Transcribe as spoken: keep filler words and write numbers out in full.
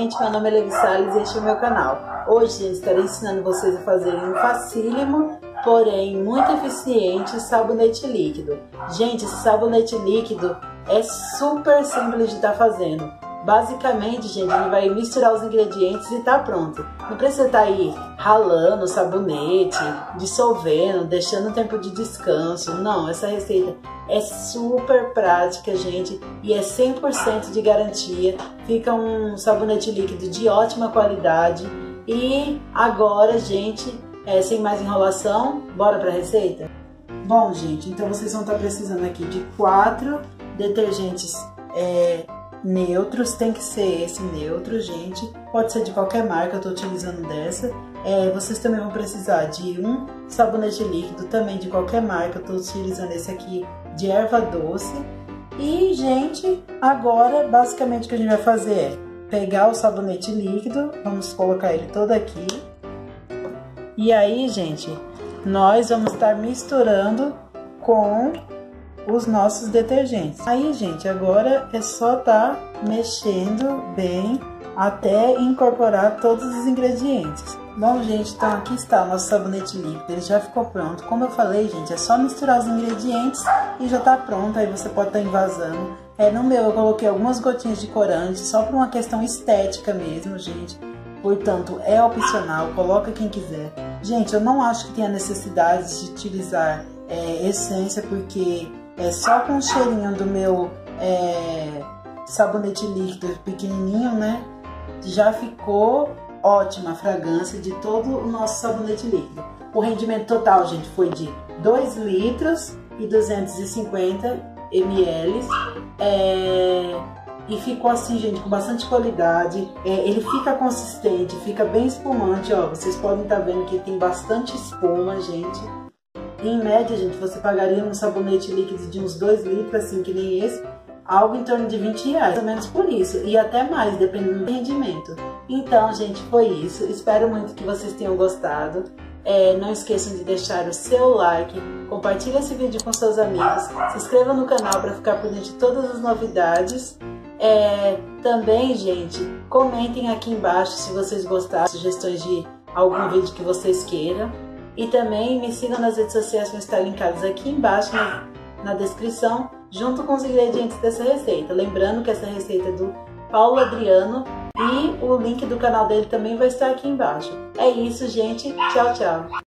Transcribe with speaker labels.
Speaker 1: gente, meu nome é Levi Salles e este é o meu canal. Hoje, gente, estarei ensinando vocês a fazerem um facílimo, porém muito eficiente sabonete líquido. Gente, esse sabonete líquido é super simples de estar fazendo. Basicamente, gente, ele vai misturar os ingredientes e tá pronto. Não precisa estar aí ralando o sabonete, dissolvendo, deixando um tempo de descanso. Não, essa receita é super prática, gente, e é cem por cento de garantia. Fica um sabonete líquido de ótima qualidade. E agora, gente, é, sem mais enrolação, bora pra receita? Bom, gente, então vocês vão estar precisando aqui de quatro detergentes é, neutros. Tem que ser esse neutro, gente. Pode ser de qualquer marca, eu tô utilizando dessa. É, vocês também vão precisar de um sabonete líquido, também de qualquer marca. Eu tô utilizando esse aqui de erva doce. E, gente, agora basicamente o que a gente vai fazer é pegar o sabonete líquido, vamos colocar ele todo aqui. E aí, gente, nós vamos estar misturando com os nossos detergentes. Aí, gente, agora é só estar mexendo bem até incorporar todos os ingredientes. Bom, gente, então aqui está o nosso sabonete líquido, ele já ficou pronto. Como eu falei, gente, é só misturar os ingredientes e já tá pronto. Aí você pode estar envasando. É, no meu eu coloquei algumas gotinhas de corante, só por uma questão estética mesmo, gente. Portanto, é opcional, coloca quem quiser. Gente, eu não acho que tenha necessidade de utilizar é, essência, porque é só com o cheirinho do meu é, sabonete líquido pequenininho, né? Já ficou ótima a fragrância de todo o nosso sabonete líquido. O rendimento total, gente, foi de dois litros e duzentos e cinquenta mililitros. É, e ficou assim, gente, com bastante qualidade. É, ele fica consistente, fica bem espumante, ó. Vocês podem estar vendo que tem bastante espuma, gente. Em média, gente, você pagaria um sabonete líquido de uns dois litros, assim, que nem esse, algo em torno de vinte reais, pelo menos por isso, e até mais, dependendo do rendimento. Então, gente, foi isso. Espero muito que vocês tenham gostado. É, não esqueçam de deixar o seu like, compartilhe esse vídeo com seus amigos, se inscreva no canal para ficar por dentro de todas as novidades. É, também, gente, comentem aqui embaixo se vocês gostaram, sugestões de algum vídeo que vocês queiram. E também me sigam nas redes sociais que vão estar linkadas aqui embaixo na, na descrição, junto com os ingredientes dessa receita. Lembrando que essa receita é do Paulo Adriano e o link do canal dele também vai estar aqui embaixo. É isso, gente. Tchau, tchau.